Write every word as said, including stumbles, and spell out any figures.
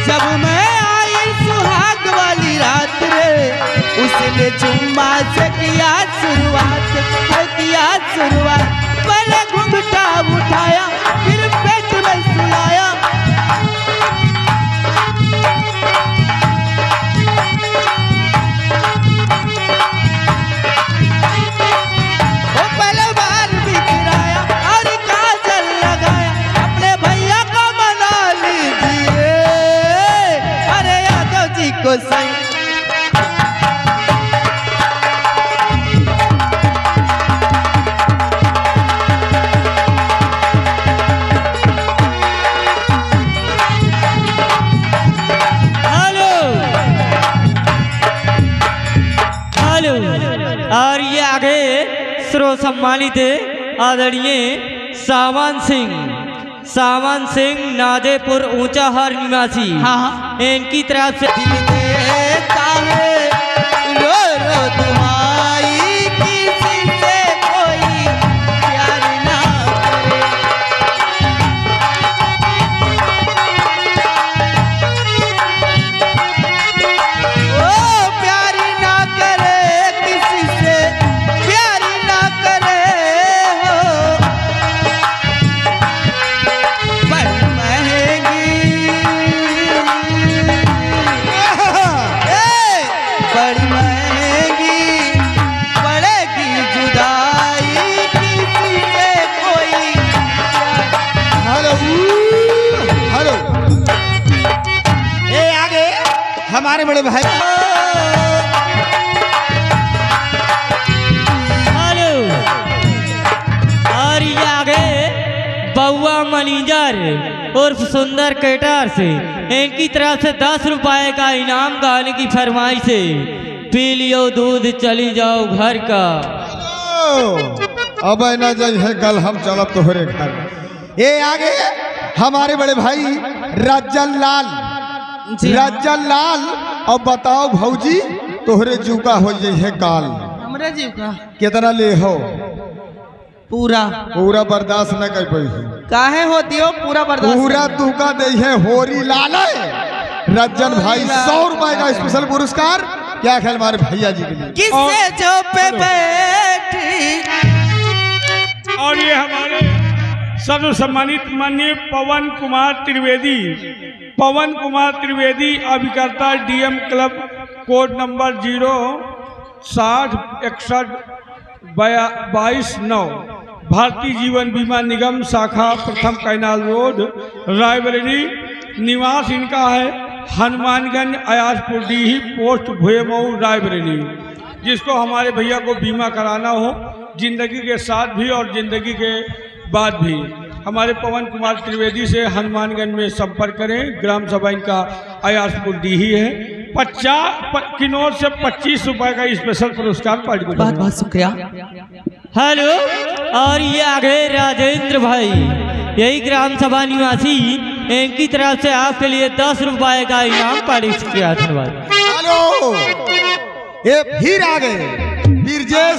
जब मैं आई सुहाग वाली रात रे, उसने चुम्मा से किया शुरुआत, किया शुरुआत। पहले घुंघटा उठाया, फिर पेट में सुलाया। वो पहले बार बिखराया और काजल लगाया। अपने भैया को मना लीजिए, अरे यादव जी को सही। और ये आगे सर्व सम्मानित आदरणीय सावन सिंह, सावन सिंह नादेपुर ऊंचा हर निवासी। हाँ हाँ। इनकी तरफ से दिल देता है रो रो दुआई, किसी से कोई प्यार ना करे। ओ प्यार ना करे, किसी से प्यार ना करे हो। बड़ी महंगी, बड़ी महंगी पड़ेगी जुदाई, किसी से कोई। हेलो हेलो, ए आगे हमारे बड़े भाई। हेलो। और ये आगे बउआ मैनेजर उर्फ सुंदर कैटर से इनकी तरफ से दस रुपए का इनाम गाने की फरमाइश से पी लियो दूध चली जाओ घर का। अब न जाई है कल हम चलब तोहरे घर। ये आगे हमारे बड़े भाई राजन लाल, राजन लाल। अब बताओ भौजी, तोहरे जूका हो जाई है काल। हमरे जीव का कितना ले हो? पूरा पूरा बर्दाश्त न कर पाई। काहे होती हो पूरा बर्दाश्त? पूरा तूका दे है होरी लाल रज्जन भाई। सौ रुपए का स्पेशल पुरस्कार। क्या ख्याल हमारे भैया जी के लिए? किससे जो पे बैठी। और ये हमारे सर्व सम्मानित माननीय पवन कुमार त्रिवेदी, पवन कुमार त्रिवेदी अभिकर्ता DM club code number zero साठ इकसठ बाईस नौ, भारतीय जीवन बीमा निगम शाखा प्रथम कैनाल रोड रायबरेली। निवास इनका है हनुमानगंज अयाजपुर डीही पोस्ट भुएमऊ रायबरेली। जिसको हमारे भैया को बीमा कराना हो जिंदगी के साथ भी और जिंदगी के बाद भी, हमारे पवन कुमार त्रिवेदी से हनुमानगंज में संपर्क करें। ग्राम सभा इनका अयाजपुर डीही है। पचास किनौर से पच्चीस रुपए का स्पेशल पुरस्कार पार्टी को। बहुत बहुत शुक्रिया। हेलो। और ये आगे राजेंद्र भाई, यही ग्राम सभा निवासी, इनकी तरफ से आपके लिए दस रुपए का इनाम पारित किया। धन्यवाद। हेलो, ये फिर आ गए ब्रजेश